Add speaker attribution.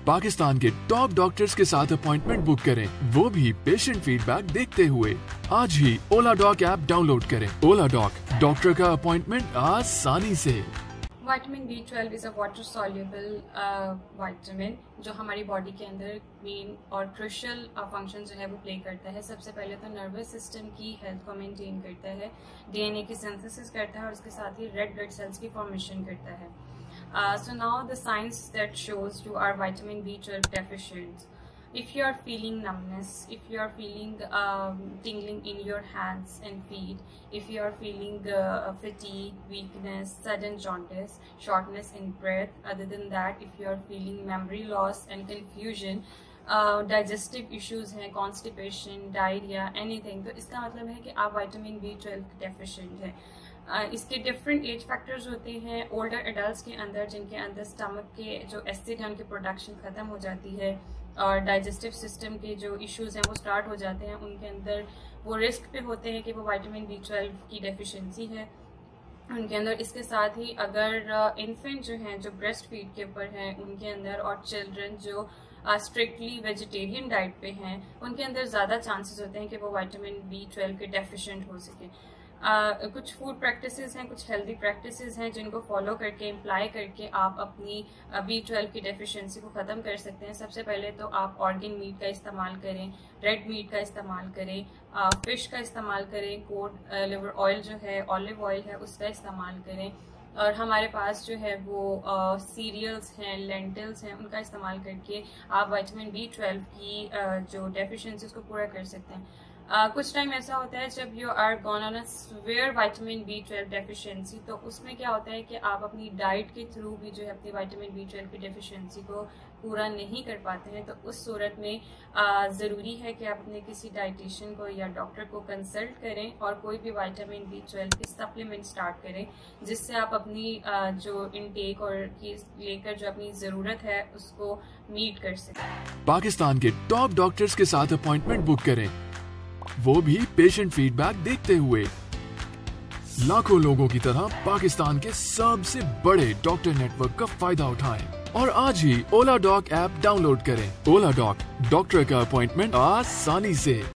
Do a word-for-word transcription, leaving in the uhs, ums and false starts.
Speaker 1: पाकिस्तान के top doctors के साथ अपॉइंटमेंट बुक करें, वो भी पेशेंट फीडबैक देखते हुए। आज ही ओला डॉक ऐप डाउनलोड करें। ओला डॉक, डॉक्टर का अपॉइंटमेंट आसानी से।
Speaker 2: Vitamin B twelve is a water soluble vitamin जो हमारी बॉडी के अंदर मेन और क्रुशियल फंक्शन जो है वो प्ले करता है। सबसे पहले तो नर्वस सिस्टम की हेल्थ को मेंटेन करता है, डीएनए की सिंथेसिस करता है और उसके साथ ही रेड ब्लड सेल्स की फॉर्मेशन करता है। So now the science that shows you are vitamin B twelve deficient. If you are feeling numbness, if you are feeling um, tingling in your hands and feet, if you are feeling uh, fatigue, weakness, sudden jaundice, shortness in breath, other than that, if you are feeling memory loss and confusion, uh, digestive issues हैं, constipation, diarrhea, anything, तो इसका मतलब है कि आप vitamin B twelve deficient हैं। Uh, इसके different age factors होते हैं। ओल्डर एडल्ट के अंदर जिनके अंदर स्टमक के जो एसिड है उनकी प्रोडक्शन ख़त्म हो जाती है और डाइजेस्टिव सिस्टम के जो इश्यूज हैं वो स्टार्ट हो जाते हैं, उनके अंदर वो रिस्क पे होते हैं कि वो विटामिन बी ट्वेल्व की डेफिशिएंसी है उनके अंदर। इसके साथ ही अगर इन्फेंट uh, जो हैं जो ब्रेस्ट फीड के ऊपर हैं उनके अंदर, और चिल्ड्रन जो स्ट्रिक्टली वेजिटेरियन डाइट पे हैं उनके अंदर ज़्यादा चांसेस होते हैं कि वो विटामिन बी ट्वेल्व के डेफिशिएंट हो सके। Uh, कुछ फूड प्रैक्टिसेस हैं, कुछ हेल्दी प्रैक्टिसेस हैं जिनको फॉलो करके इम्प्लाई करके आप अपनी बी ट्वेल्व की डेफिशिएंसी को ख़त्म कर सकते हैं। सबसे पहले तो आप ऑर्गन मीट का इस्तेमाल करें, रेड मीट का इस्तेमाल करें, फिश का इस्तेमाल करें, कोड लिवर ऑयल जो है, ऑलिव ऑयल है, उसका इस्तेमाल करें। और हमारे पास जो है वो सीरियल्स uh, हैं, लेंटिल्स हैं, उनका इस्तेमाल करके आप विटामिन बी ट्वेल्व की uh, जो डेफिशिएंसी उसको पूरा कर सकते हैं। Uh, कुछ टाइम ऐसा होता है जब you are gone on a severe vitamin B twelve deficiency, तो उसमें क्या होता है कि आप अपनी डाइट के थ्रू भी जो है अपनी विटामिन बी ट्वेल्व की डेफिशिएंसी को पूरा नहीं कर पाते हैं। तो उस सूरत में uh, ज़रूरी है कि आप अपने किसी डाइटिशियन को या डॉक्टर को कंसल्ट करें और कोई भी विटामिन बी ट्वेल्व की सप्लीमेंट स्टार्ट करें, जिससे आप अपनी uh, जो इनटेक और की लेकर जो अपनी ज़रूरत है उसको मीट कर सकें।
Speaker 1: पाकिस्तान के टॉप डॉक्टर्स के साथ अपॉइंटमेंट बुक करें, वो भी पेशेंट फीडबैक देखते हुए। लाखों लोगों की तरह पाकिस्तान के सबसे बड़े डॉक्टर नेटवर्क का फायदा उठाएं और आज ही ओला डॉक ऐप डाउनलोड करें। ओला डॉक, डॉक्टर का अपॉइंटमेंट आसानी से।